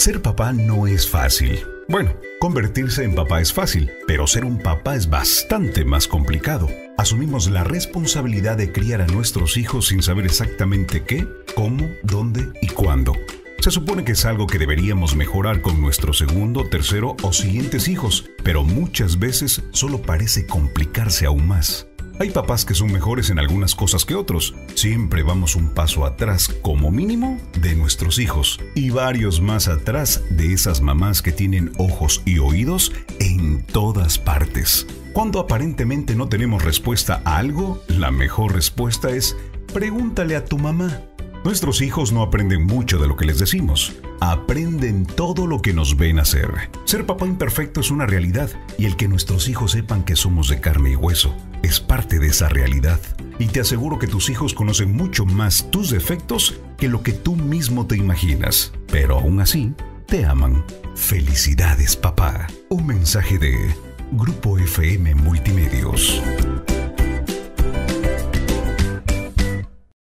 Ser papá no es fácil. Bueno, convertirse en papá es fácil, pero ser un papá es bastante más complicado. Asumimos la responsabilidad de criar a nuestros hijos sin saber exactamente qué, cómo, dónde y cuándo. Se supone que es algo que deberíamos mejorar con nuestro segundo, tercero o siguientes hijos, pero muchas veces solo parece complicarse aún más. Hay papás que son mejores en algunas cosas que otros. Siempre vamos un paso atrás, como mínimo, de nuestros hijos. Y varios más atrás de esas mamás que tienen ojos y oídos en todas partes. Cuando aparentemente no tenemos respuesta a algo, la mejor respuesta es: pregúntale a tu mamá. Nuestros hijos no aprenden mucho de lo que les decimos. Aprenden todo lo que nos ven hacer. Ser papá imperfecto es una realidad, y el que nuestros hijos sepan que somos de carne y hueso es parte de esa realidad. Y te aseguro que tus hijos conocen mucho más tus defectos que lo que tú mismo te imaginas. Pero aún así, te aman. Felicidades, papá. Un mensaje de Grupo FM Multimedios.